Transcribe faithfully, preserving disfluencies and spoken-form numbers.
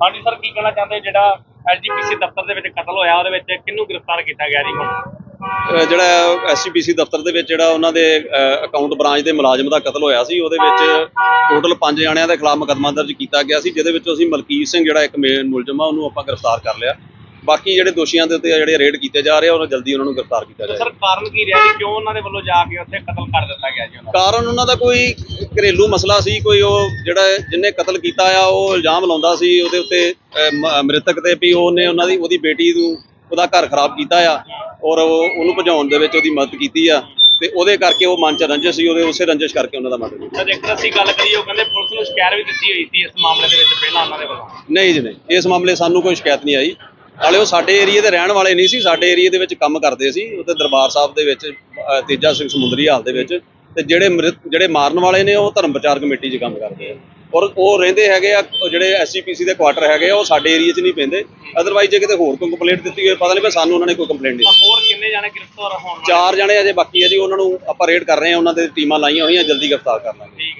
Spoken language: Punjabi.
हाँ जी सर, की कहना चाहते जिहड़ा एल जी पी सी दफ्तर दे विच कतल होया ਉਹਦੇ ਵਿੱਚ ਕਿਹਨੂੰ ਗ੍ਰਿਫਤਾਰ ਕੀਤਾ ਗਿਆ ਜੀ ਹੁਣ? ਜਿਹੜਾ ਐਸ ਸੀ ਪੀ ਸੀ ਦਫ਼ਤਰ ਦੇ ਵਿੱਚ ਜਿਹੜਾ ਉਹਨਾਂ ਦੇ ਅਕਾਊਂਟ ਬ੍ਰਾਂਚ ਦੇ ਮੁਲਾਜ਼ਮ ਦਾ ਕਤਲ ਹੋਇਆ ਸੀ, ਉਹਦੇ ਵਿੱਚ ਟੋਟਲ ਪੰਜ ਜਣਿਆਂ ਦੇ ਖਿਲਾਫ ਮੁਕੱਦਮਾ ਦਰਜ ਕੀਤਾ ਗਿਆ ਸੀ, ਜਿਹਦੇ ਵਿੱਚੋਂ ਅਸੀਂ ਮਲਕੀਤ ਸਿੰਘ ਜਿਹੜਾ ਇੱਕ ਮੇਨ ਮੁਲਜ਼ਮ ਆ ਉਹਨੂੰ ਆਪਾਂ ਗ੍ਰਿਫਤਾਰ ਕਰ ਲਿਆ। ਬਾਕੀ ਜਿਹੜੇ ਦੋਸ਼ੀਆਂ ਦੇ ਉੱਤੇ ਜਿਹੜੇ ਰੇਡ ਕੀਤੇ ਜਾ ਰਹੇ ਆ ਉਹਨਾਂ ਜਲਦੀ ਉਹਨਾਂ ਨੂੰ ਗ੍ਰਿਫਤਾਰ ਕੀਤਾ ਜਾਏਗਾ। ਸਰ ਕਾਰਨ ਕੀ ਰਿਹਾ ਜੀ, ਕਿਉਂ ਉਹਨਾਂ ਦੇ ਵੱਲੋਂ ਜਾ ਕੇ ਉੱਥੇ ਕਤਲ ਕਰ ਦਿੱਤਾ ਗਿਆ ਜੀ? ਉਹਨਾਂ ਕਾਰਨ ਉਹਨਾਂ ਦਾ ਕੋਈ ਘਰੇਲੂ ਮਸਲਾ ਸੀ, ਕੋਈ ਉਹ ਜਿਹੜਾ ਜਿਹਨੇ ਕਤਲ ਕੀਤਾ ਆ ਉਹ ਇਲਜ਼ਾਮ ਲਾਉਂਦਾ ਸੀ ਉਹਦੇ ਉੱਤੇ ਮ੍ਰਿਤਕ ਤੇ ਵੀ ਉਹਨੇ ਉਹਨਾਂ ਦੀ ਉਹਦੀ ਬੇਟੀ ਨੂੰ ਉਹਦਾ ਘਰ ਖਰਾਬ ਕੀਤਾ ਆ ਔਰ ਉਹਨੂੰ ਭਜਾਉਣ ਦੇ ਵਿੱਚ ਉਹਦੀ ਮਦਦ ਕੀਤੀ ਆ ਤੇ ਉਹਦੇ ਕਰਕੇ ਉਹ ਮਨ ਚ ਰੰਜਿਸ਼ ਸੀ, ਉਹਦੇ ਉਸੇ ਰੰਜਿਸ਼ ਕਰਕੇ ਉਹਨਾਂ ਦਾ ਮਰਡਰ ਕੀਤਾ। ਜੇਕਰ ਅਸੀਂ ਗੱਲ ਕਰੀਏ, ਉਹ ਕਹਿੰਦੇ ਪੁਲਿਸ ਨੂੰ ਸ਼ਿਕਾਇਤ ਵੀ ਦਿੱਤੀ ਹੋਈ ਸੀ ਇਸ ਮਾਮਲੇ ਦੇ ਵਿੱਚ ਪਹਿਲਾਂ ਉਹਨਾਂ ਦੇ ਵੱਲੋਂ। ਨਹੀਂ ਜੀ ਨਹੀਂ, ਇਸ ਮਾਮਲੇ ਸਾਨੂੰ ਕੋਈ ਸ਼ਿਕਾਇਤ ਨਹੀਂ ਆਈ। ਨਾਲੇ ਉਹ ਸਾਡੇ ਏਰੀਏ ਦੇ ਰਹਿਣ ਵਾਲੇ ਨਹੀਂ ਸੀ, ਸਾਡੇ ਏਰੀਏ ਦੇ ਵਿੱਚ ਕੰਮ ਕਰਦੇ ਸੀ ਉੱਥੇ ਦਰਬਾਰ ਸਾਹਿਬ ਦੇ ਵਿੱਚ ਤੇਜਾ ਸਿੰਘ ਸਮੁੰਦਰੀ ਹਾਲ ਦੇ ਵਿੱਚ, ਤੇ ਜਿਹੜੇ ਮ੍ਰਿਤ ਜਿਹੜੇ ਮਾਰਨ ਵਾਲੇ ਨੇ ਉਹ ਧਰਮ ਪ੍ਰਚਾਰ ਕਮੇਟੀ 'ਚ ਕੰਮ ਕਰਦੇ ਆ ਔਰ ਉਹ ਰਹਿੰਦੇ ਹੈਗੇ ਆ ਜਿਹੜੇ ਐਸ ਸੀ ਪੀ ਸੀ ਦੇ ਕੁਆਟਰ ਹੈਗੇ ਆ ਉਹ ਸਾਡੇ ਏਰੀਏ 'ਚ ਨਹੀਂ ਪੈਂਦੇ। ਅਦਰਵਾਈਜ਼ ਜੇ ਕਿਤੇ ਹੋਰ ਕੋਈ ਕੰਪਲੇਂਟ ਦਿੱਤੀ ਹੋਵੇ ਪਤਾ ਨਹੀਂ, ਪਰ ਸਾਨੂੰ ਉਹਨਾਂ ਨੇ ਕੋਈ ਕੰਪਲੇਂਟ ਨਹੀਂ। ਹੋਰ ਕਿੰਨੇ ਜਾਣੇ ਗ੍ਰਿਫਤਾਰ ਹੋਣ? ਚਾਰ ਜਣੇ ਅਜੇ ਬਾਕੀ ਹੈ ਜੀ, ਉਹਨਾਂ ਨੂੰ ਆਪਾਂ ਰੇਡ ਕਰ ਰਹੇ ਹਾਂ, ਉਹਨਾਂ ਦੇ ਟੀਮਾਂ ਲਾਈਆਂ ਹੋਈਆਂ, ਜਲਦੀ ਗ੍ਰਿਫਤਾਰ ਕਰ ਲਾਂਗੇ।